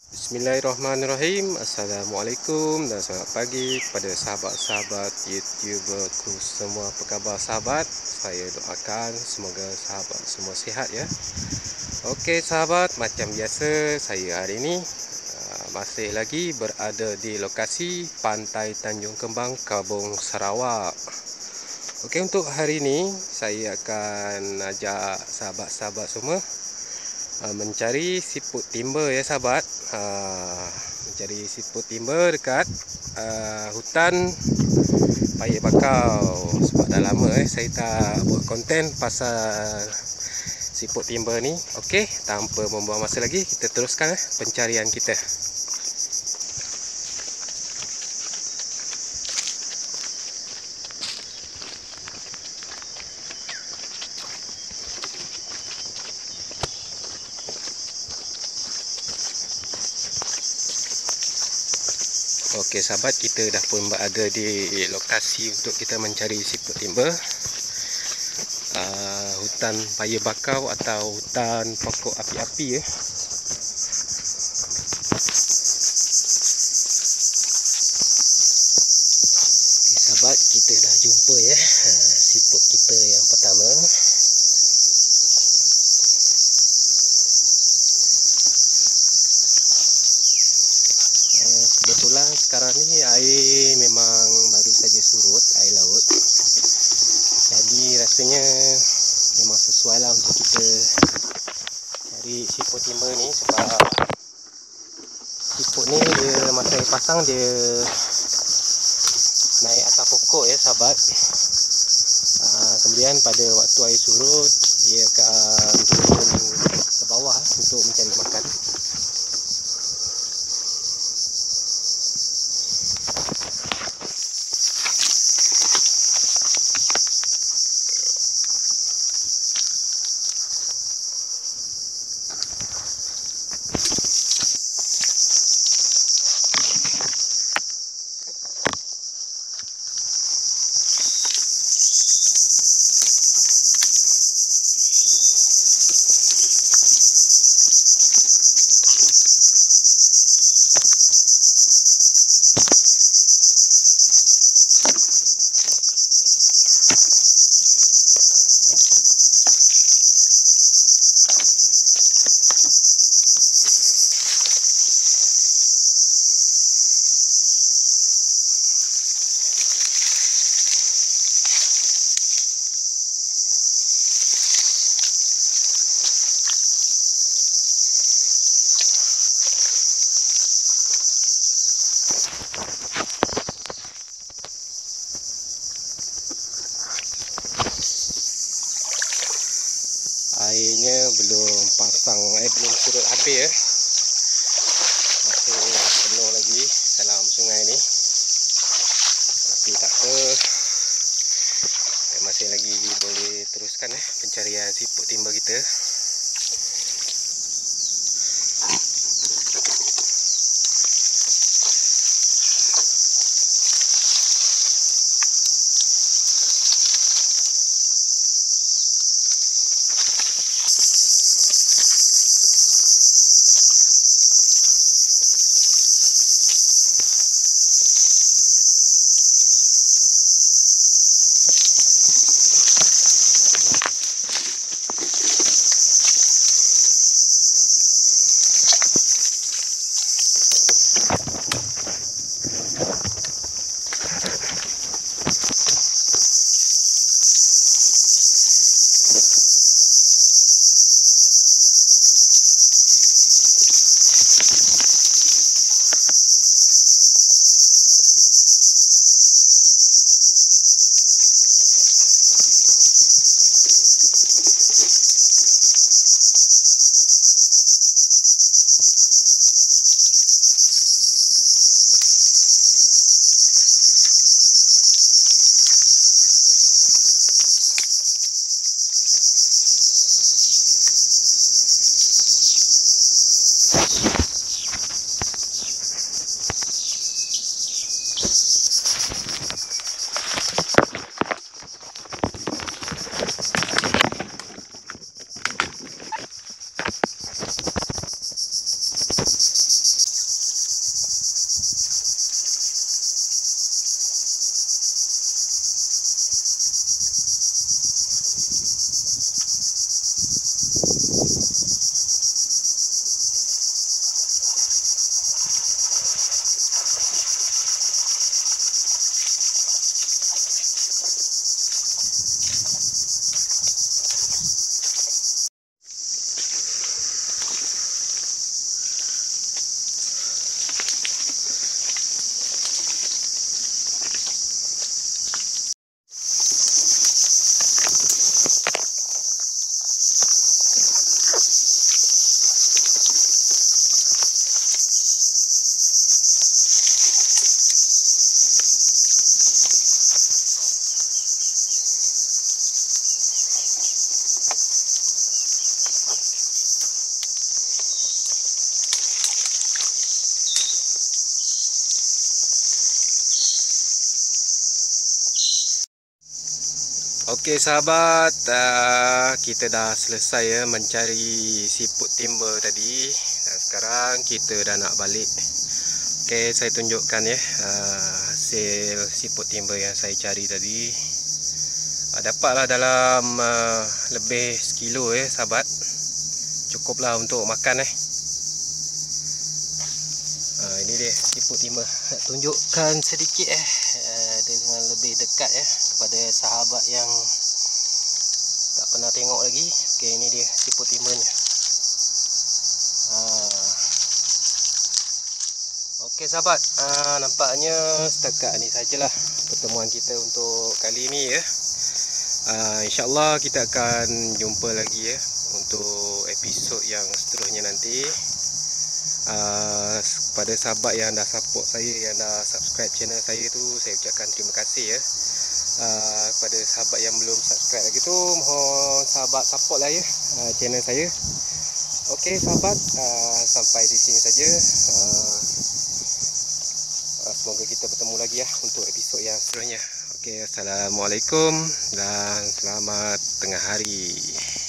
Bismillahirrahmanirrahim. Assalamualaikum dan selamat pagi kepada sahabat-sahabat YouTuberku semua. Apa khabar sahabat? Saya doakan semoga sahabat semua sihat ya. Okey sahabat, macam biasa saya hari ini masih lagi berada di lokasi Pantai Tanjung Kembang, Kabung, Sarawak. Okey, untuk hari ini saya akan ajak sahabat-sahabat semua mencari siput timba ya sahabat. Mencari siput timba dekat hutan Payek Bakau. Sebab dah lama saya tak buat konten pasal siput timba ni. Okey, tanpa membuang masa lagi, kita teruskan pencarian kita. Okey sahabat, kita dah pun berada di lokasi untuk kita mencari siput timba. Hutan Payek Bakau atau hutan pokok api-api ya. Okey sahabat, kita dah jumpa ya siput kita yang pertama. Kebetulan sekarang ni air memang baru saja surut, air laut. Jadi rasanya memang sesuai lah untuk kita cari siput timba ni. Sebab siput ni dia masa air pasang dia naik atas pokok ya sahabat. Kemudian pada waktu air surut dia akan turun ke bawah untuk mencari makan. Airnya belum pasang, belum surut habis ya. Masih penuh lagi dalam sungai ni. Tapi tak apa, kita masih lagi boleh teruskan pencarian siput timba kita. Okey sahabat, kita dah selesai ya mencari siput timba tadi, dan sekarang kita dah nak balik. Okey, saya tunjukkan ya hasil siput timba yang saya cari tadi. Dapatlah dalam lebih sekilo ya sahabat. Cukuplah untuk makan . Ini dia siput timba. Nak tunjukkan sedikit dengan lebih dekat ya kepada sahabat yang tak pernah tengok lagi. Okey, ini dia siput timbanya. Okey sahabat, nampaknya setakat ni sajalah pertemuan kita untuk kali ini ya. InsyaAllah kita akan jumpa lagi ya untuk episod yang seterusnya nanti. Kepada sahabat yang dah support saya, yang dah subscribe channel saya tu, saya ucapkan terima kasih ya. Kepada sahabat yang belum subscribe lagi tu, mohon sahabat support lah ya channel saya. Okey sahabat, sampai di sini saja. Semoga kita bertemu lagi ya untuk episod yang seterusnya. Okey, assalamualaikum dan selamat tengah hari.